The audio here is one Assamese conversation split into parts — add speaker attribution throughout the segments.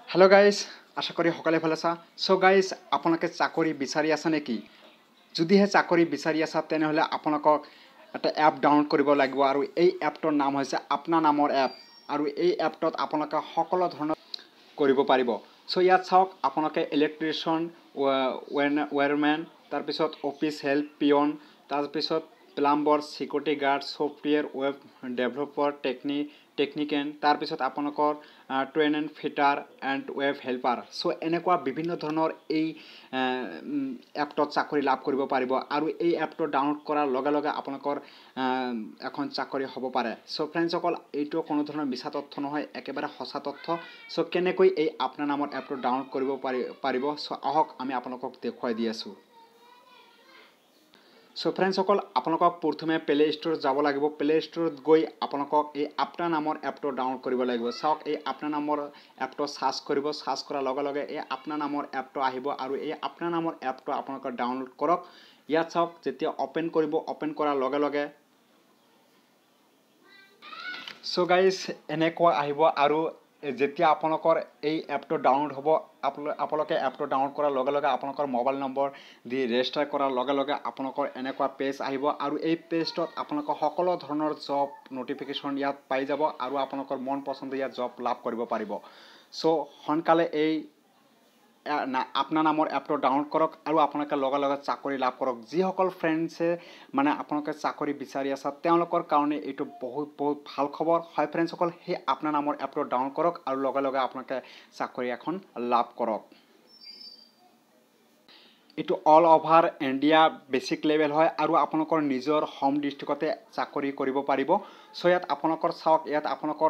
Speaker 1: Hello guys, আশা করি সকলে ভালো আছা। সো গাইজ আপোনালোকে চাকৰি বিচাৰি আছে নেকি? যদিহে চাকৰি বিচাৰি আছা তেনেহলে আপোনালোকক এটা এপ ডাউনলোড কৰিব লাগিব আৰু এই এপটোৰ নাম হৈছে আপনা নামৰ এপ আৰু এই এপটোত আপোনালোকে সকলো ধৰণৰ কৰিব পাৰিব। সো ইয়াত চাওক আপোনালোকে ইলেক্ট্ৰিচিয়ান, ওয়্যাৰম্যান, তাৰ পিছত অফিস হেল্প, পিয়ন, তাৰ পিছত plumber, security guard, software web developer, technician, তাৰ পিছত আপোনালোকৰ train and fitter and web helper. So এনেকুৱা বিভিন্ন ধৰণৰ এই এপটোত চাকৰি লাভ কৰিব পাৰিব আৰু এই এপটো ডাউনলোড কৰাৰ লগে লগে আপোনালোকৰ এখন চাকৰি হ'ব পাৰে। সো ফ্ৰেণ্ডসকল, এইটো কোনো ধৰণৰ মিছা তথ্য নহয়, একেবাৰে সঁচা তথ্য। সো কেনেকৈ এই আপনা নামৰ এপটো ডাউনলোড কৰিব পাৰিব, সো আহক আমি আপোনালোকক দেখুৱাই দি আছোঁ। সো ফ্ৰেণ্ডসকল, আপোনালোকক প্ৰথমে প্লে ষ্ট'ৰত যাব লাগিব। প্লে ষ্ট'ৰত গৈ আপোনালোকক এই আপনা নামৰ এপটো ডাউনলোড কৰিব লাগিব। চাওক, এই আপনা নামৰ এপটো চাৰ্চ কৰিব। চাৰ্চ কৰাৰ লগে লগে এই আপনা নামৰ এপটো আহিব আৰু এই আপনা নামৰ এপটো আপোনালোকে ডাউনলোড কৰক। ইয়াত চাওক, যেতিয়া অপেন কৰিব, অপেন কৰাৰ লগে লগে সো গাইজ এনেকুৱা আহিব আৰু যেতিয়া আপোনালোকৰ এই এপটো ডাউনলোড হ'ব, আপোনালোকে এপটো ডাউনলোড কৰাৰ লগে লগে আপোনালোকৰ মোবাইল নম্বৰ দি ৰেজিষ্টাৰ কৰাৰ লগে লগে আপোনালোকৰ এনেকুৱা পেজ আহিব আৰু এই পেজটোত আপোনালোকৰ সকলো ধৰণৰ জব নটিফিকেশ্যন ইয়াত পাই যাব আৰু আপোনালোকৰ মন পচন্দৰ ইয়াত জব লাভ কৰিব পাৰিব। সো সোনকালে এই আপনা নামৰ এপটো ডাউনলোড কৰক আৰু আপোনালোকে লগে লগে চাকৰি লাভ কৰক। যিসকল ফ্ৰেণ্ডছে মানে আপোনালোকে চাকৰি বিচাৰি আছে তেওঁলোকৰ কাৰণে এইটো বহুত ভাল খবৰ হয় ফ্ৰেণ্ডসকল। সেই আপনা নামৰ এপটো ডাউনলোড কৰক আৰু লগে লগে আপোনালোকে চাকৰি এখন লাভ কৰক। এইটো all over India basic level হয় আৰু আপোনালোকৰ নিজৰ হোম ডিষ্ট্ৰিক্টতে চাকৰি কৰিব পাৰিব। সো ইয়াত আপোনালোকৰ চাওক, ইয়াত আপোনালোকৰ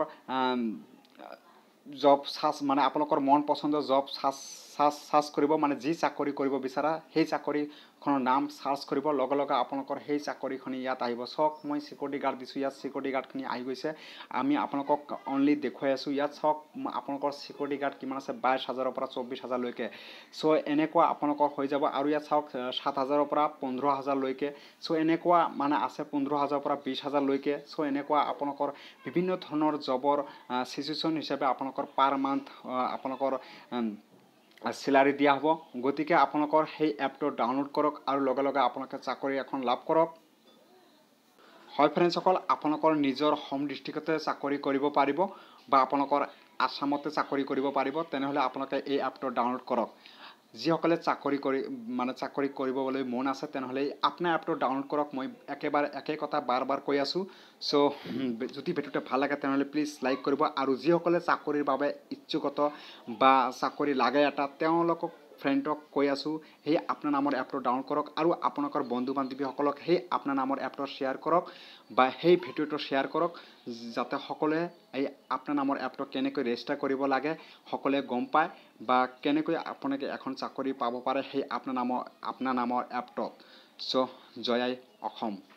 Speaker 1: জব চাৰ্চ মানে আপোনালোকৰ মন পচন্দৰ জব চাৰ্চ কৰিব, মানে যি চাকৰি কৰিব বিচাৰা সেই চাকৰিখনৰ নাম চাৰ্চ কৰিব। লগে লগে আপোনালোকৰ সেই চাকৰিখিনি ইয়াত আহিব। চাওক, মই সিকিউৰিটি গাৰ্ড দিছোঁ, ইয়াত সিকিউৰিটি গাৰ্ডখিনি আহি গৈছে। আমি আপোনালোকক অনলি দেখুৱাই আছোঁ। ইয়াত চাওক, আপোনালোকৰ সিকিউৰিটি গাৰ্ড কিমান আছে, 22,000ৰ পৰা 24,000লৈকে। চ' এনেকুৱা আপোনালোকৰ হৈ যাব আৰু ইয়াত চাওক 7,000ৰ পৰা 15,000লৈকে। চ' এনেকুৱা মানে আছে 15,000ৰ পৰা 20,000লৈকে। চ' এনেকুৱা আপোনালোকৰ বিভিন্ন ধৰণৰ জবৰ চিচুৱেশ্যন হিচাপে আপোনালোকৰ পাৰ মান্থ আপোনালোকৰ চেলাৰী দিয়া হ'ব। গতিকে আপোনালোকৰ সেই এপটো ডাউনলোড কৰক আৰু লগে লগে আপোনালোকে চাকৰি এখন লাভ কৰক। হয় ফ্ৰেণ্ডসকল, আপোনালোকৰ নিজৰ হোম ডিষ্ট্ৰিক্টতে চাকৰি কৰিব পাৰিব বা আপোনালোকৰ আসামতে চাকৰি কৰিব পাৰিব। তেনেহ'লে আপোনালোকে এই এপটো ডাউনলোড কৰক। যিসকলে চাকৰি কৰিবলৈ মন আছে তেনেহ'লে আপোনাৰ এপটো ডাউনলোড কৰক। মই একেই কথা বাৰ বাৰ কৈ আছোঁ। চ' যদি ভিডিঅ'টো ভাল লাগে তেনেহ'লে প্লিজ লাইক কৰিব আৰু যিসকলে চাকৰিৰ বাবে ইচ্ছুকত বা চাকৰি লাগে এটা, তেওঁলোকক ফ্ৰেণ্ডক কৈ আছোঁ সেই আপনা নামৰ এপটো ডাউনলোড কৰক আৰু আপোনালোকৰ বন্ধু বান্ধৱীসকলক সেই আপনা নামৰ এপটো শ্বেয়াৰ কৰক বা সেই ভিডিঅ'টো শ্বেয়াৰ কৰক, যাতে সকলোৱে এই আপনা নামৰ এপটো কেনেকৈ ৰেজিষ্টাৰ কৰিব লাগে সকলোৱে গম পায় বা কেনেকৈ আপোনালোকে এখন চাকৰি পাব পাৰে সেই আপনা নামৰ এপটোত। চ' জয় আই অসম।